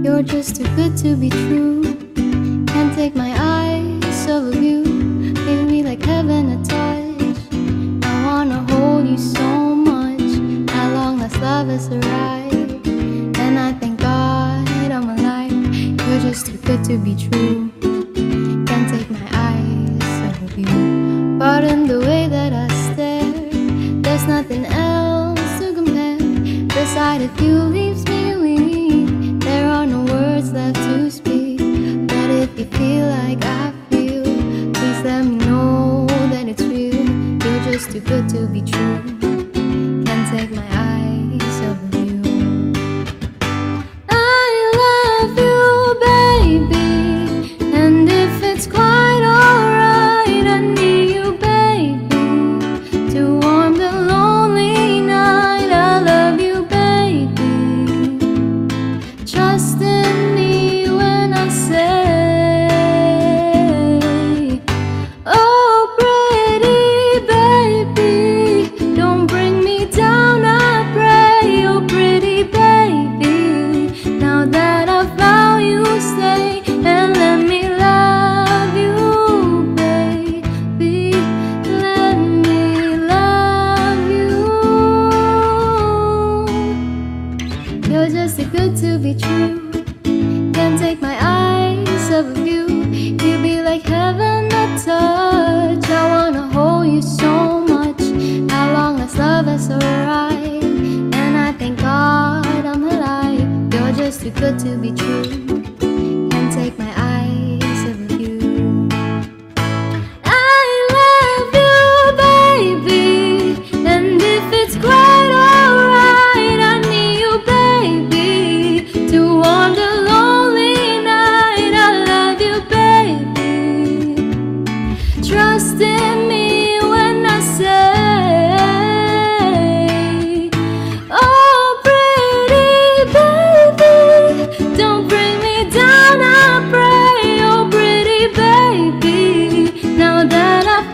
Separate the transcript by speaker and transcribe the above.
Speaker 1: You're just too good to be true. Can't take my eyes off of you. Leave me like heaven a touch. I wanna hold you so much. How long as love has arrived. And I thank God I'm alive. You're just too good to be true. Can't take my eyes off of you. But in the way that I stare, there's nothing else to compare. The sight of you leaves me weak. There are no words left to speak. But if you feel like I feel, please let me know that it's real. You're just too good to be true. Can't take my eyes off of you. I love you, baby, and if it's quite alright, I need you, baby, to warm the lonely night. I love you, baby. Trust in me when I say, oh pretty baby, don't bring me down, I pray. Oh pretty baby, now that I found you, stay and let me love you, baby. Let me love you. You're just too good to be true. Can't take my eyes off of you. You be like heaven a touch. I wanna hold you so much. How long as love has arrived. And I thank God I'm alive. You're just too good to be true. Can't take my eyes off of you. I love you, baby, and if it's quite alright, I need you, baby, to warm the lonely night. I love you, baby. Trust in me when I say, oh pretty baby, don't bring me down, I pray. Oh pretty baby, now that I